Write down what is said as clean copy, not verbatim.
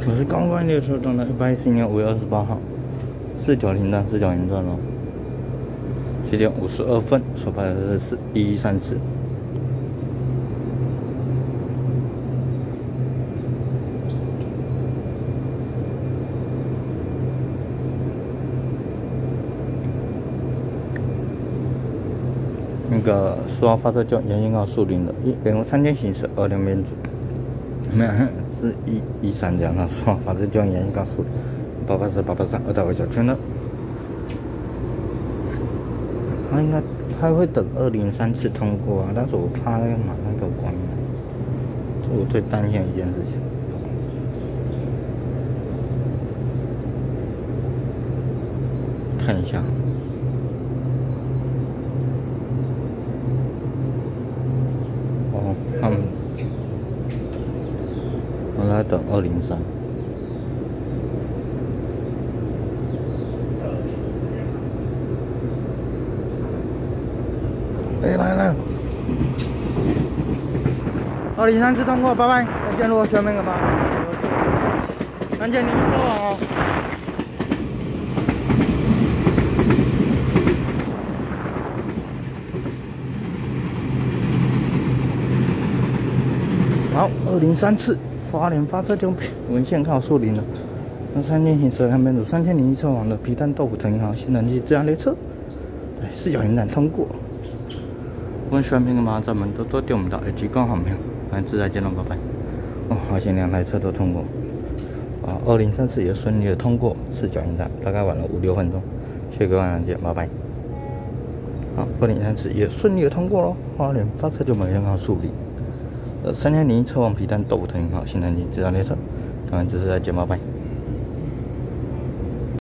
我是刚关列车站的114年5月28号，4903站，4903站哦。7点52分，所发的是1134。那个10号发车就沿线告树林的1053000行驶2两边组，没有是113这样的10号发车就沿线告树林8832大围小圈的，他会等203次通过啊，但是我怕那个马上给我关了，这是我最担心的一件事情。看一下。他们，我来等203。哎，来了！203次通过，拜拜，再见！如果喜欢那个吗？3件0车网哦。好，203次，花莲发车就文线靠树林了。那3000行驶2边组3001车网的皮蛋豆腐藤银行新能机自驾列车，对，490站通过。如果喜欢这个吗？咱们多多点我们的IG公号没有？下次再见了，拜拜。哦，好险2台车都通过。啊，203次也顺利的通过490站，大概晚了5、6分钟。谢谢各位再见，拜拜。好，203次也顺利的通过喽。花莲发车就文线靠树林。3001车网皮蛋豆腐藤银行新能机自驾列车，下次再见，拜拜。